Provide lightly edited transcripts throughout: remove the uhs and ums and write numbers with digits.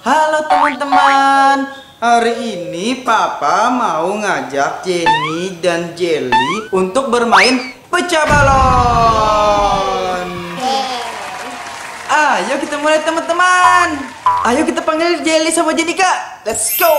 Halo teman-teman, hari ini Papa mau ngajak Jenny dan Jelly untuk bermain pecah balon. Ayo kita mulai teman-teman. Ayo kita panggil Jelly sama Jenny Kak. Let's go.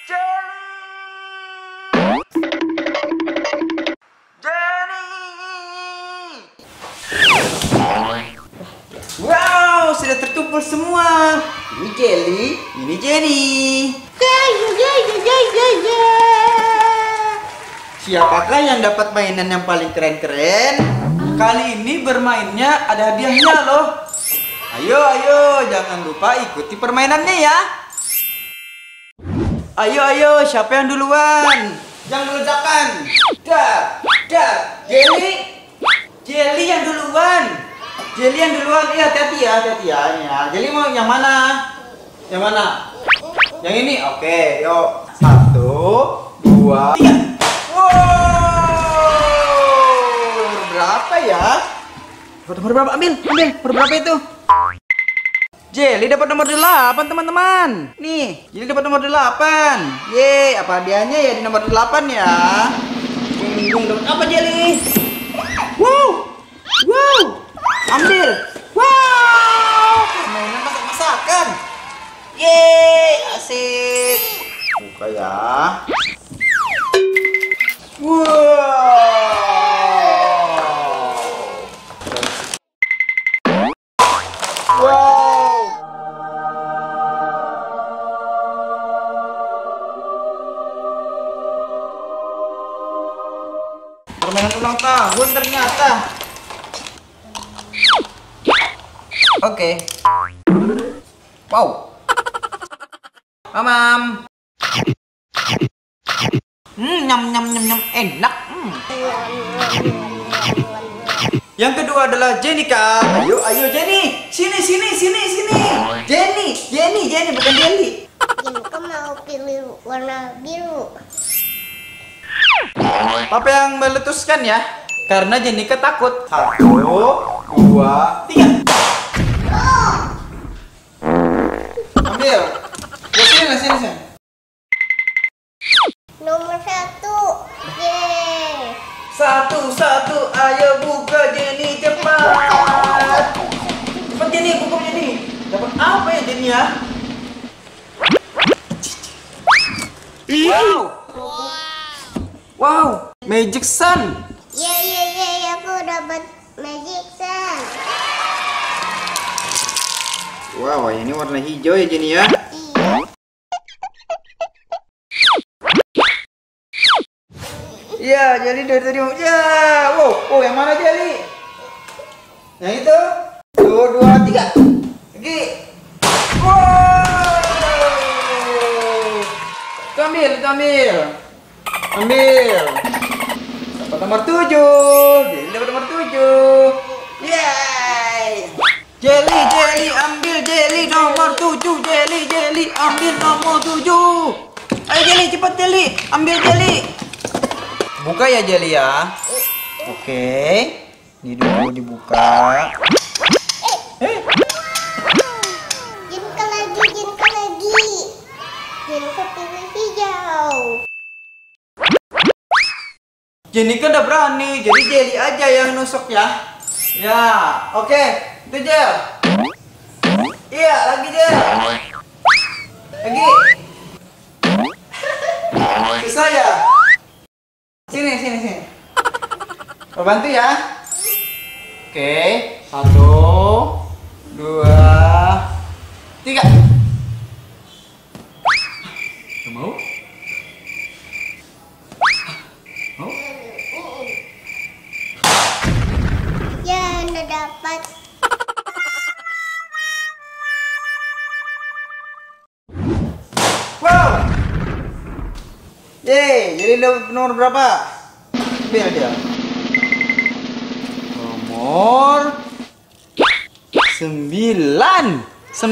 Wow, sudah terkumpul semua. Ini Jelly, ini Jenny. Siapakah yang dapat mainan yang paling keren-keren? Kali ini bermainnya ada hadiahnya loh. Ayo, jangan lupa ikuti permainannya ya. Ayo, siapa yang duluan? Jangan ledakan. Jelly yang duluan. Jelly yang duluan, iya hati-hati ya. Jelly mau yang mana? Yang mana? Yang ini, oke, yuk. 1, 2, 3. Wow, berapa ya? Nomor berapa? Ambil. Nomor berapa itu? Jelly dapat nomor 8 teman-teman. Nih, Jelly dapat nomor 8. Yeay, apa hadiahnya ya di nomor 8 ya? Dapat apa Jelly? Wow. Ambil. Wow. Mainan masak-masakan. Yeay, asik. Buka ya. Wow. Permainan ulang tahun ternyata. Oke. Wow. Mamam. Nyam enak. Yang kedua adalah Jenny Kak. Ayo Jenny. Sini. Jenny bukan Jelly. Jenny mau pilih warna biru. Papa yang meletuskan ya. Karena Jenny takut. 1, 2, 3. Ambil. Sini. Nomor 1. Yeay. Satu. Ayo buka Jenny cepat. Cepat Jenny, buka Jenny. Dapat apa ya Jenny ya? Wow. Magic Sun. Yeay, aku dapat Magic Sun. Wow, ini warna hijau ya Jenny ya? Iya, Jelly dari tadi mau. Ya, wow, yang mana Jelly? Yang itu? 2, 3. Lagi. Wow. Itu ambil. Dapat nomor 7. Jelly dapat nomor 7. Yeay. Jelly, ambil Jelly nomor 7. Jelly, ambil nomor 7. Ayo Jelly, cepat Jelly, ambil Jelly. Buka ya Jelly ya. Oke. Ini dulu dibuka. Jenka lagi. Jenka pilih hijau. Jenny kan udah berani, jadi Jelly aja yang nusuk ya. Ya, oke. Itu Jel. Iya, lagi Jel. Lagi. Susah ya? Sini. Bantu ya. Oke. 1, 2, 3. Mau? Ya, udah dapat. Wow. Yeay, jadi nomor berapa? Ambil dia. Nomor 9.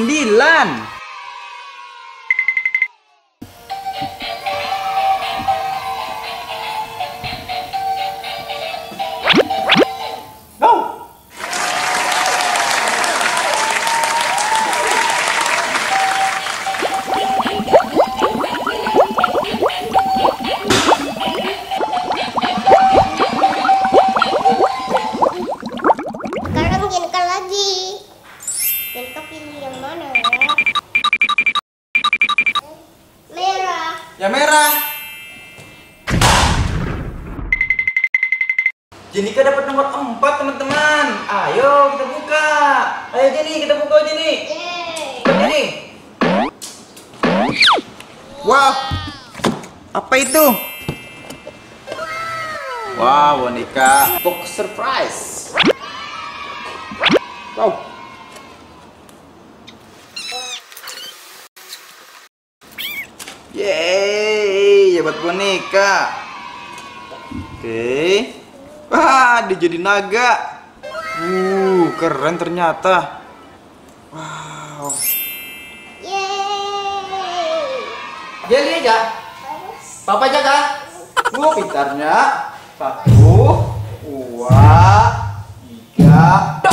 Go. Yang merah. Jenika dapat nomor 4 teman-teman. Ayo kita buka. Ayo Jenny, kita buka Jenny. Buka Jenny. Wow. Apa itu? Wow, boneka box surprise. Wow. Yeay, dapat boneka. Oke. Wah, dia jadi naga. Keren ternyata. Wow. Yeay. Jelly aja. Papa jaga. Pintarnya. 1, 2, 3.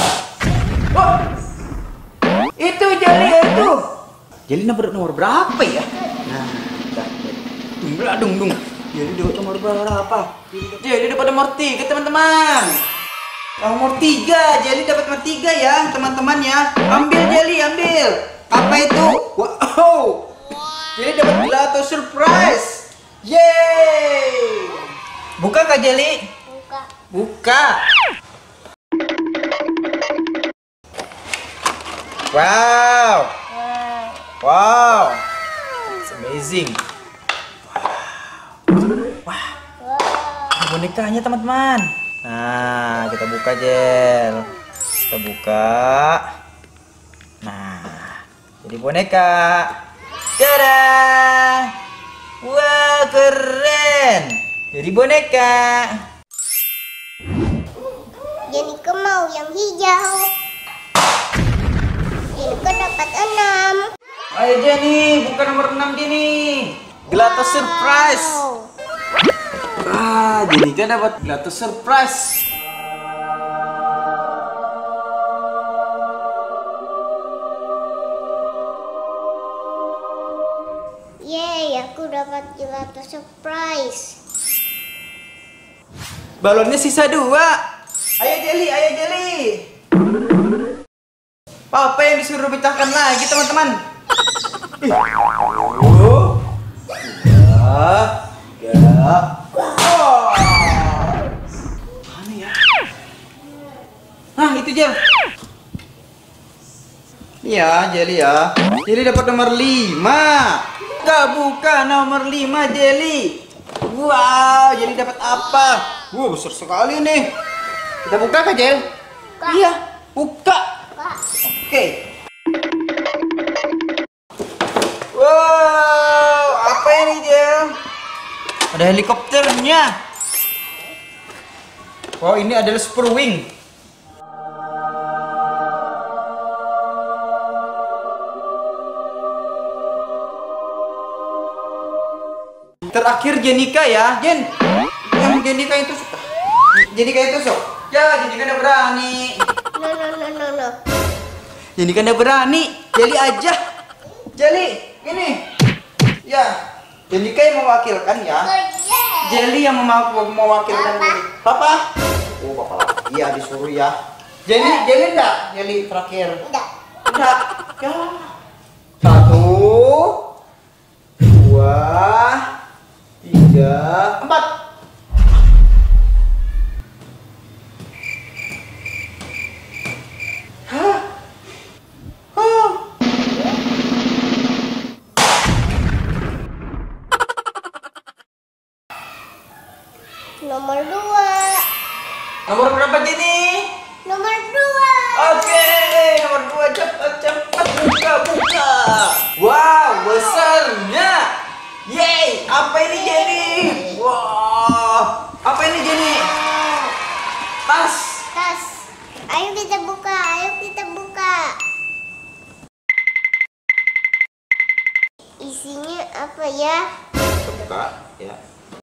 Itu Jelly itu. Jelly nomor berapa ya? Nah, dung. Jelly dapat nomor berapa? Jelly dapat nomor 3 teman-teman. Nomor 3, Jelly dapat nomor 3 ya teman-teman ya. Ambil Jelly, ambil. Apa itu? Wow. Jelly dapat gelato surprise. Yeay. Buka Kak Jelly? Buka. Wow. It's amazing. Wah. Bonekanya teman-teman. Nah, kita buka Jel. Kita buka. Nah, jadi boneka. Tada! Wah, keren. Jadi boneka. Jenika mau yang hijau. Jenika dapat 6. Ayo Jenny, buka nomor 6 Jenny. Gelato surprise. Wah, Jenny kan dapat gelato surprise. Yeay, aku dapat gelato surprise. Balonnya sisa 2. Ayo Jelly. Papa yang disuruh pecahkan lagi teman-teman. Mana ya? Nah, itu Jel. Iya, Jelly ya. Jelly dapat nomor 5. Buka nomor 5 Jelly. Wow, Jelly dapat apa? Wow, besar sekali nih. Kita buka Kak Jel? Iya, buka. Oke. Wow, apa ini Jel? Ada helikopternya. Wow, ini adalah super wing. Terakhir Jenika ya, Jen. Yang Jenika itu suka. Jenika itu sok. Ya, Jenika udah berani. No. Jenika udah berani. Jelly aja. Jelly, ini. Ya, Jenika yang mewakilkan ya. Jelly yang mewakilkan Jelly. Papa? Oh, Papa lagi ya disuruh ya. Jelly enggak? Jelly terakhir. Enggak. Ya. 1, 2, 3, 4. Nomor 2. Nomor berapa Jenny? Nomor 2. Oke, nomor 2 cepat buka. Wow, besarnya. Yeay, apa ini Jenny? Wow, apa ini Jenny? Tas. Ayo kita buka. Isinya apa ya? Kita buka ya.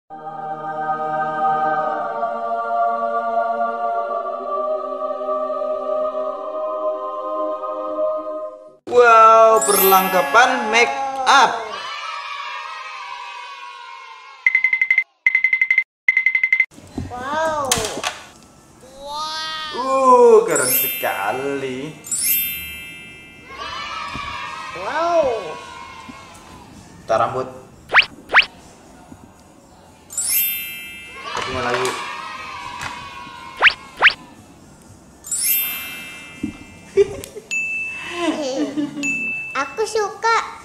Wow, perlengkapan make up. Wow. Keren sekali. Wow. Kita rambut. mau lagi. Aku suka